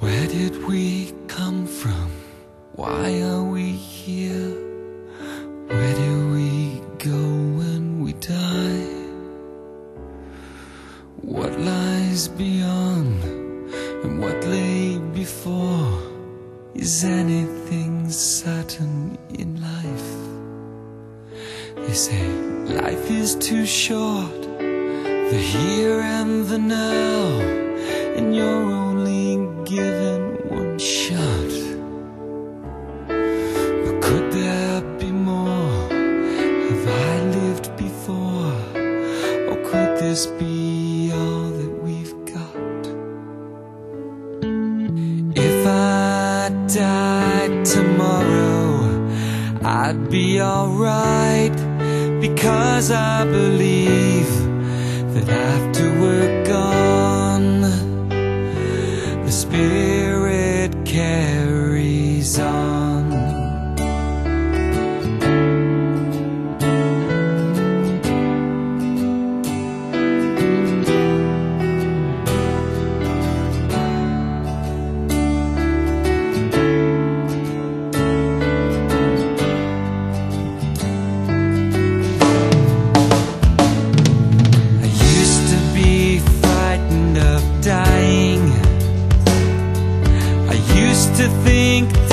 Where did we come from? Why are we here? Where do we go when we die? What lies beyond and what lay before? Is anything certain in life? They say life is too short, the here and the now, and you're only given one shot. But could there be more? Have I lived before? Or could this be all that we've got? If I died tomorrow, I'd be alright, because I believe that after we're gone, the spirit carries on. Dying, I used to think